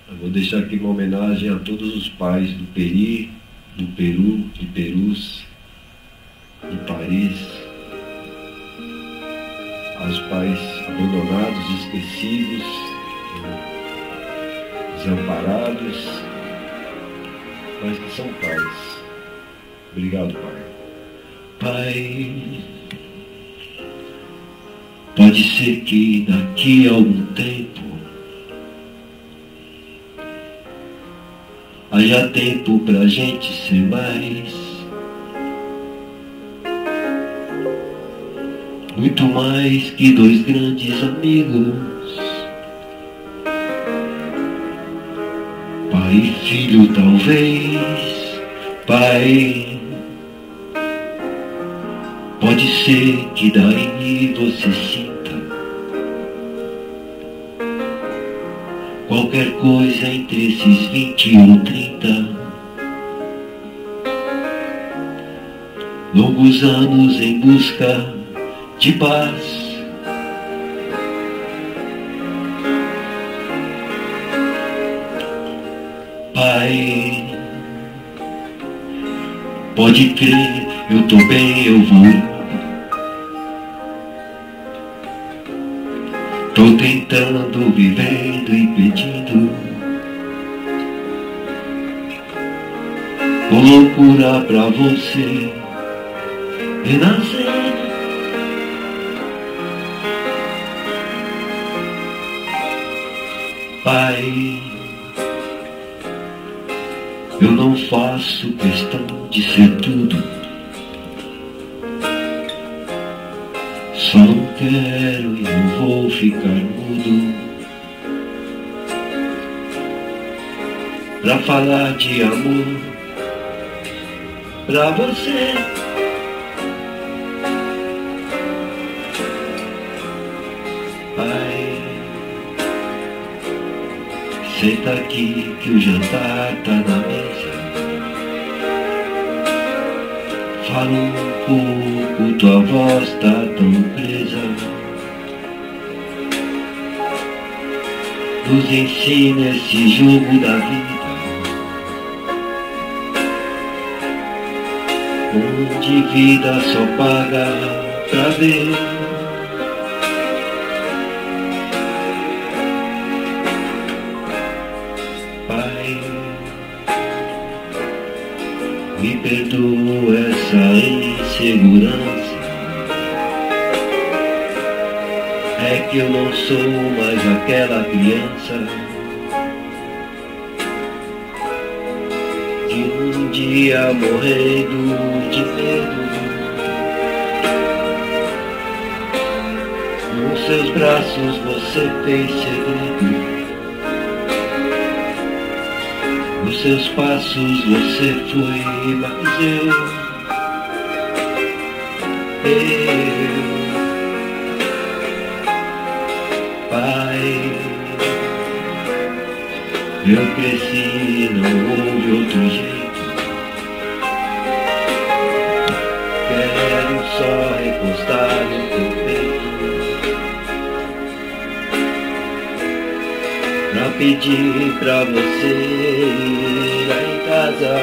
Eu vou deixar aqui uma homenagem a todos os pais do Peri, do Peru, de Perus, de Paris, aos pais abandonados, esquecidos, desamparados, mas que são pais. Obrigado, Pai. Pai, pode ser que daqui a algum tempo haja tempo pra gente ser mais, muito mais que dois grandes amigos, pai e filho talvez. Pai, pode ser que daí você sinta qualquer coisa entre esses 20 ou 30 longos anos em busca de paz. Pai, pode crer, eu tô bem, eu vou. Tô tentando, vivendo e pedindo com loucura pra você renascer. Pai, eu não faço questão de ser tudo, só não quero e não vou ficar mudo pra falar de amor pra você. Pai, senta aqui que o jantar tá na mesa. Fala um pouco, tua voz tá tão presa. Nos ensina esse jogo da vida, onde vida só paga pra ver. Pai, me perdoa essa insegurança, é que eu não sou mais aquela criança de um dia morrendo de medo. Nos seus braços você fez segredo, nos seus passos você foi, mas eu Pai, eu cresci, não houve outro jeito. Quero só recostar no teu peito pra pedir pra você ir lá em casa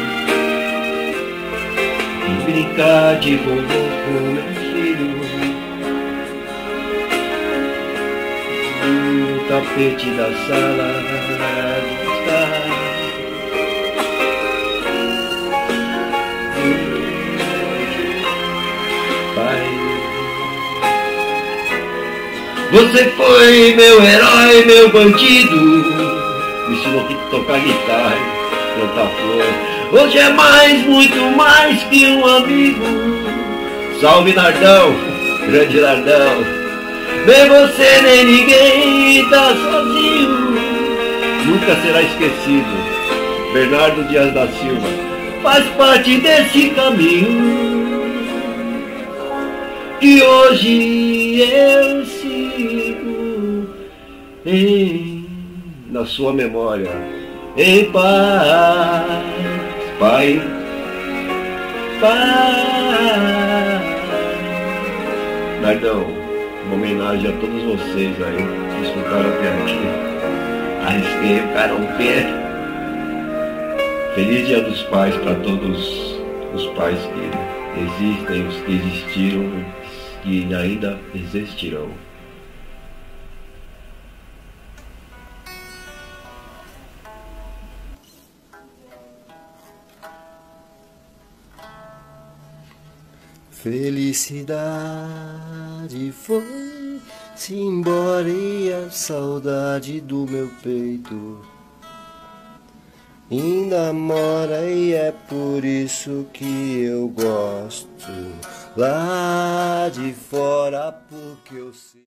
e brincar de vovô com meu filho. No tapete da sala de estar, Pai, você foi meu herói, meu bandido, me ensinou a tocar guitarra, plantar flor. Hoje é mais, muito mais que um amigo. Salve Nardão, grande Nardão. Nem você nem ninguém tá sozinho, nunca será esquecido. Bernardo Dias da Silva faz parte desse caminho que hoje eu sigo na sua memória, em paz. Pai, Pai. Nardão, uma homenagem a todos vocês aí que escutaram até aqui. que ficaram pé. Feliz Dia dos Pais para todos os pais que existem, os que existiram, que ainda existirão. Felicidade foi-se embora e a saudade do meu peito ainda mora, e é por isso que eu gosto lá de fora, porque eu sei.